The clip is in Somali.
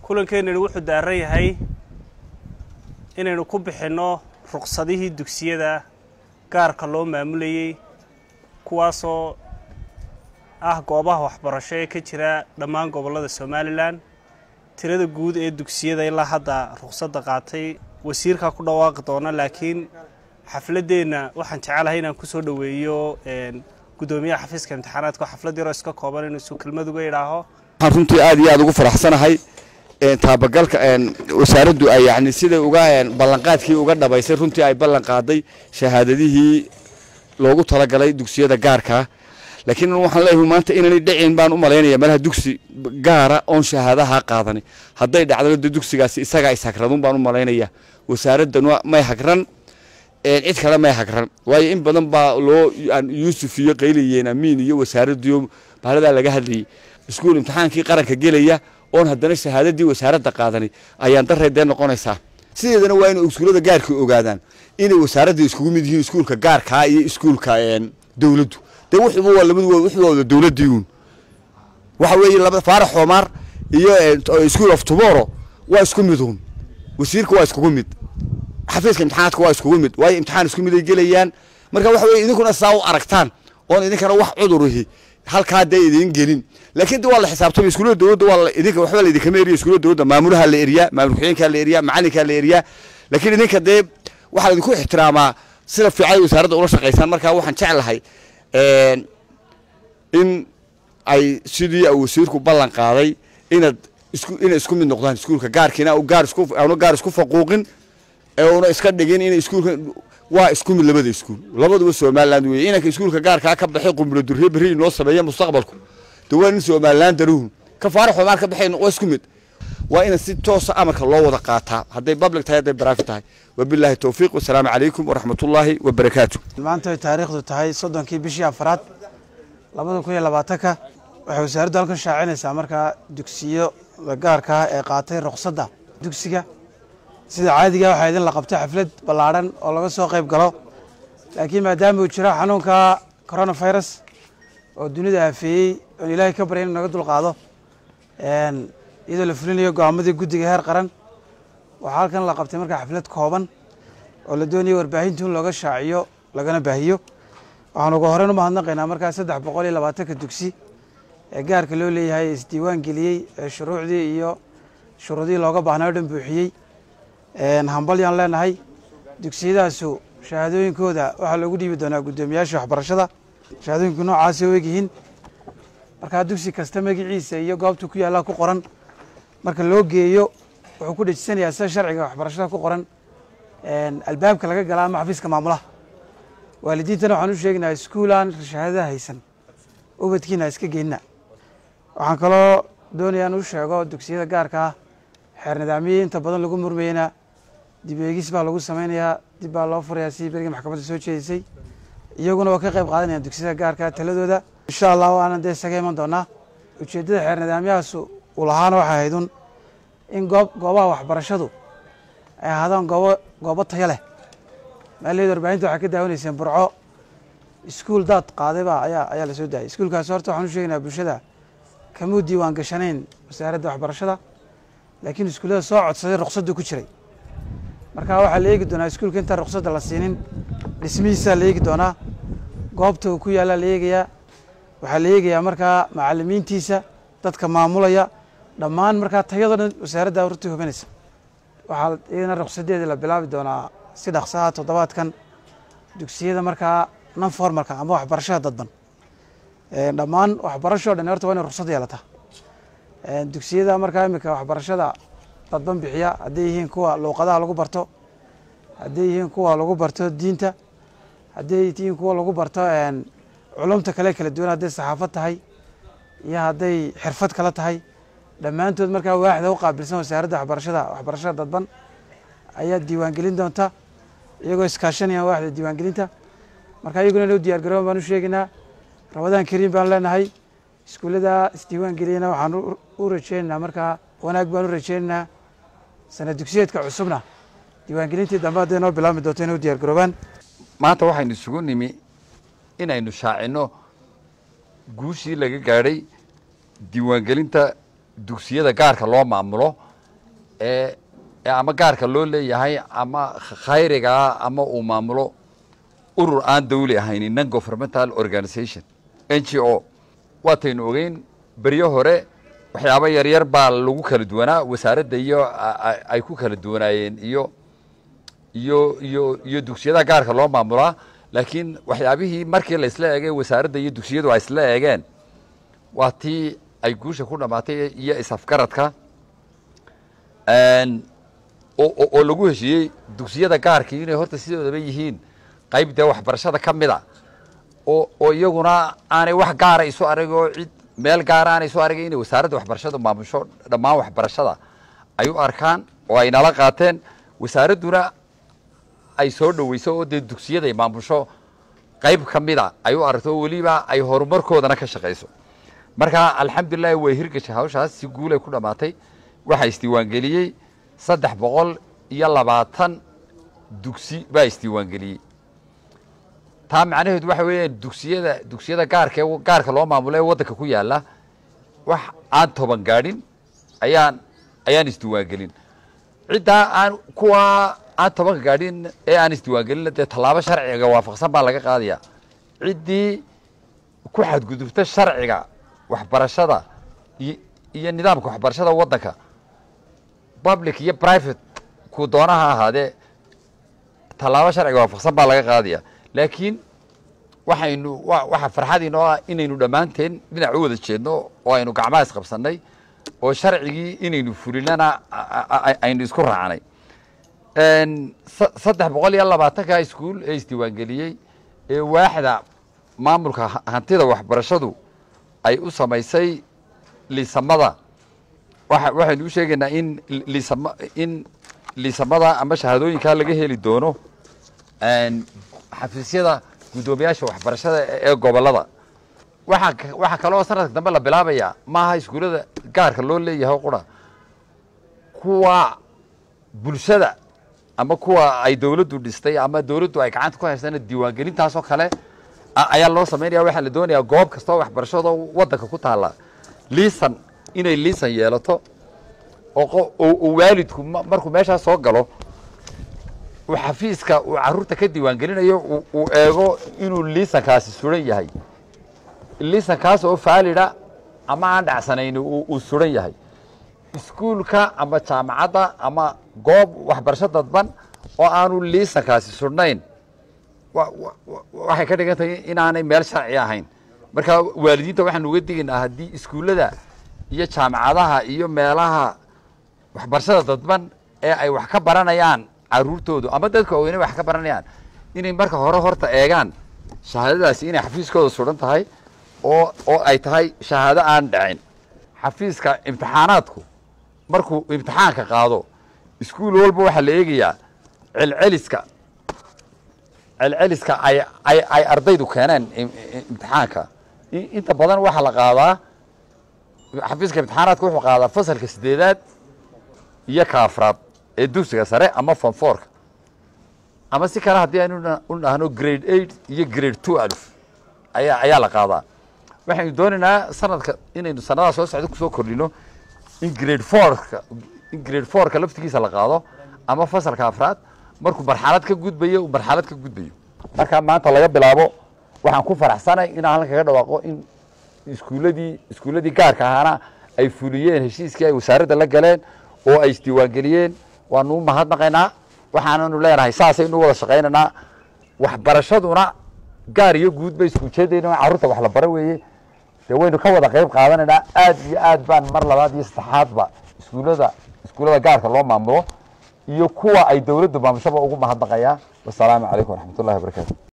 kulankeenani wuxuu daaran yahay inaynu ku bixinno ruqsadihii dugsiyada gaarka loo maamulayay kuwaasoo ah goobaha waxbarasho ee ka jira dhammaan gobollada Somaliland tirada guud ee dugsiyada ilaa hadda ruqsadda qaatay wasiirka ku dhawaaqi doona laakiin xafladeena waxaan jecelahay inaan ku soo dhaweeyo gudoomiyaha xafiiska imtixaanaadka xaflad yar oo iska kooban inuu soo kelmad uga yiraahdo runtii aad iyo aad ugu faraxsanahay taabagalka wasaaraddu ay yani sida uga ballanqaadkii uga dhabaysay runtii ay ballan qaaday shahaadadihii loogu talagalay dugsiyada gaarka laakiin waxaan leeyahay maanta inay dhicin baan u maleynaya malaha dugsi gaara oo shahaadaha qaadanay haday dhacdo dugsigaasi isaga ay sakradun baan u maleynaya wasaaraddan may hagran cid kale may hagran way in badan baa loo Yuusuf iyo Qeyliyeen Amiin iyo wasaaraddu bahalada laga hadlay iskuul imtixaankii qaranka gelaya oo haddana shahaadadii wasaaradda qaadanay ayaan dareedeen noqonaysaa sideedana waa in iskuulada gaarka ogaadaan inay wasaaradda iskugu mid yihiin iskuulka gaarka iyo iskuulka dawladdu de wuxuu wada dawladdiin waxa weeye laba Faarax Omar iyo School of Tomorrow waa isku midun wasiirku waa isku mid xafiiska imtixaanaadka waa isku mid way imtixaan isku mid ay gelayaan marka waxa weeye idinkuna saa u aragtaan oo idinkana wax cudurihii halka day idin gelin laakiin waa la xisaabtamay iskuulada dawladda waa idinka waxba la idinka meeriyo iskuulada dawladda maamulaha la eriya maamulkiinka la eriya macalinka la eriya laakiin idinka de waxa idinku ixtiraamaa sida fiican wasaaradda ula shaqeeysan marka waxaan jecelahay in ay sidii wasiirku ballan qaaday inaad isku mid noqdaan iskuulka gaarkiina oo gaar isku faquuqin oo iska dhigin in iskuulka waa isku mid labaduba Somaliland weey inanka iskuulka gaarka ka baxay qumbulo durre bari noo sameeyo mustaqbalku dawaan Somaliland daruun ka Faarax Omar ka baxay waa isku mid waa in si toos ah amarka loo wada qaataa haday public tahay haday private tahay wabillahi tawfiiq wassalaamu alaykum wa rahmatullahi wa barakaatuh maanta taariikhdu tahay 30kii bishii afraad 2020ka waxay wasaaraddu halkan shaacinaysaa marka dugsiyo gaarka ee qaatay ruqsadda dugsiga sida caadiga waxa idin la qabtay xaflad ballaaran oo laga soo qayb galo laakiin maadaama uu jiro xanuunka coronavirus oo dunida afeeyay oo Ilaahay ka baryay inuu naga dulqaado iyadoo la fulinayo go'aamadii guddiga heer qaran waxa halkan la qabtay marka xaflad kooban oo la doonayo warbaahinta in looga shaaciyo lagana baahiyo waxaan ugu horreyn u mahadnaqaynaa marka 320 dugsi ee gaarka loo leeyahay isdiiwaan geliyay shuruucdii iyo shuruudii looga baahnaa dhan buuxiyay hambalyaan leenahay dugsiyadaasu shahaadooyinkooda waxa lagu dhiibi doonaa gudoomiyaasha waxbarashada shahaadooyinku noocaas oo eegyihiin marka dugsi kasta magaciisa iyo goobta ku yaala ku qoran marka loo geeyo wuxuu ku dhajisanayaa sida sharciga waxbarashada ku qoran albaabka laga galaa ama xafiiska maamulaha waalidiintana waxaan u sheegnaa iskuulaan shahaadada haysan ubadkiina iska geynna waxaan kaloo doonayaa in uu sheego dugsiyada gaarka ah xeer nidaamiyay inta badan lagu murmayna dib eegis baa lagu sameeyaa dib baa loo furayaa si bariga maxkamadda soo jeedisay iyaguna waa ka qayb qaadanayaan dugsiyada gaarka taladooda insha Allah waana de isaga iman doonaa ujeedada xeer nidaamyahaas uu lahaana waxa ahaydun in goobaha waxbarashadu ay ahaadaan goobo tayo leh maalinta warbaahinta waxa ka daawanayseen burco iskuul dad qaadayba ayaa la soo daayay iskuulkaas horta waxaan u sheegnaa bulshada kama diiwaan gashanayn wasaaradda waxbarashada laakiin iskuulada soo codsaday ruqsadda ku jiray marka waxa la eegi doonaa iskuulka inta ruqsadda la siinin dhismihiisa la eegi doonaa goobta uu ku yaala la eegayaa waxa la eegayaa marka macallimiintiisa dadka maamulaya dhammaan marka tayada wasaaradda urti hubinaysa waxa iyana ruqsadeeda la bilaabi doonaa si dhaqso ah toddobaadkan dugsiyada marka non formalka ama waxbarashada dadban dhammaan waxbarasho dhan horta waa in ruqsad yeelata dugsiyada marka imika waxbarashada dadban bixiya haday yihiin kuwa luqadaha lagu barto haday yihiin kuwa lagu barto diinta haday yihiin kuwa lagu barto culumta kala duwan haday saxaafad tahay iyo haday xirfad kala tahay dhammaantood marka waaxda u qaabilsan wasaaradda waxbarashada dadban ayaa diiwaan gelin doonta iyagoo iskaashanaya waaxda diiwaan gelinta marka iyaguna loo diyaar garoon baan u sheegnaa Ramadaan Kariim baan leenahay iskuulada isdiiwaan geliyana waxaan u rajaynaynaa marka wanaag baan u rajaynaynaa sanad dugsiyeedka cusubna diiwaan gelintii dambe hadday noo bilaabmi doonto inuu diyaar garoobaan maanta waxaynu isugu nimi inaynu shaacino guushii laga gaadhay diiwaan gelinta dugsiyada gaarka loo maamulo ama gaarka loo leeyahay ama khayriga ama uu maamulo urur aan dawli ahayn non governmental organization NGO waataynu ogeyn beriyo hore waxyaabo yaryar baa lagu kala duwanaa wasaaradda iyo ay ku kala duwanaayeen iyo dugsiyada gaarka loo maamulaa laakiin waxyaabihii markii la isla eegay wasaaradda iyo dugsiyadu ay isla eegeen waa tii ay guusha ku dhamaatay iyo isafgaradka oo lagu heshiiyey dugsiyada gaarkii inay horta sidoodaba yihiin qayb dee waxbarashada ka mid a oo iyaguna aanay wax gaara isu aragoo cid meel gaara aanay isu aragay inay wasaaradda waxbarashadu maamusho dhammaan waxbarashada ay u arkaan oo ay nala qaateen wasaaradduna ay soo dhaweyso oo dee dugsiyada ay maamusho qayb ka mid a ay u aragto weliba ay horumarkoodana ka shaqayso marka alxamdulilahi way hirgashay hawshaas si guulay ku dhammaatay waxaa isdiiwaangeliyey 320 dugsi baa isdiiwaangeliyey taa macnaheedu waxa weeyaan dugsiyada gaarka loo maamulo ee waddanka ku yaala wax aan 10 gaadhin ayaan isdiiwaangelin ciddaa aan kuwa aan 10 gaadhin ee aan isdiiwaangelin dee tallaabo sharciga waafaqsan baa laga qaadaya ciddii ku xadgudubta sharciga waxbarashada iyo nidaamka waxbarashada waddanka public iyo private ku doonaha ahaadee tallaabo sharciga waafaqsan baa laga qaadaya laakiin waxa farxad inoo ah inaynu dhammaanteen dhinac u wada jeedno oo aynu gacmaha isqabsannay oo sharcigii inaynu fulinana aynu isku raacnay 320 iskuul ee isdiiwaangeliyey ee waaxda maamulka hantida waxbarashadu ay u samaysay liisamada waxaynu u sheegaynaa in liisamada ama shahaadooyinkaa laga heli doono xafiisyada guddoomiyaasha waxbarashada ee gobollada waxaa kaloo sanadka dambe la bilaabaya maaha iskuullada gaarka loo leeyahay qura kuwa bulshada ama kuwa ay dawladdu dhistay ama dawladdu ay gacanta ku haystaan diiwaangelintaasoo kale ayaa loo samaynaya waxaa la doonayaa goob kastoo waxbarashada waddanka ku taalla liisan inay liisan yeelato oo waalidku markuu meeshaas soo galo uu xafiiska uu carruurta ka diiwaangelinayo uu eego inuu liisankaasi suran yahay liisankaas oo faalida ama aan dhacsanayn uu suran yahay iskuulka ama jaamacadda ama goob waxbarasho dadban oo aanu liisankaasi surnayn waxay ka dhigan tahay inaanay meel sharci ahayn marka waalidiinta waxaan uga digaynaa haddii iskuullada iyo jaamacadaha iyo meelaha waxbarashada dadban ee ay wax ka baranayaan carruurtoodu ama dadka oo inay wax ka baranayaan inay marka hore horta eegaan shahaadadaasi inay xafiiskooda suran tahay oo ay tahay shahaado aan dhicin xafiiska imtixaanaadku markuu imtixaanka qaado iskuul walba waxaa la eegayaa celceliska ay ardaydu keeneen imtixaanka inta badan waxaa la qaadaa xafiiska imtixaanaadka wuxuu qaadaa fasalka 8aad iyo ka 4aad ee dugsiga sare ama form 4ka ama si kale haddii aynu u dhahno grade 8 iyo grade 12 ayaa la qaadaa waxaynu doonaynaa sanadka inaynu sanadaha soo socda kusoo kordhino in grade 4ka laftigiisa la qaado ama fasalka 4aad markuu marxalad ka gudbayo markaa maanta laga bilaabo waxaan ku faraxsanay inaan halkan kaga dhawaaqo in iskuuladii gaarka ahaana ay fuliyeen heshiiskii ay wasaaradda la galeen oo ay isdiiwaangeliyeen waanu u mahadnaqaynaa waxaananu leenahay saasaynu wada shaqaynaynaa waxbarashaduna gaar iyo guud bay isku jeedayna carruurta wax la bara weeye dee waynu ka wada qayb qaadanaynaa aad iyo aad baan mar labaad iyo saddexaadba iskuullada gaarka loo maamulo iyo kuwa ay dawladdu maamushaba ugu mahadnaqayaa wasalaamu calaykum waraxmatullahi wabarakaatu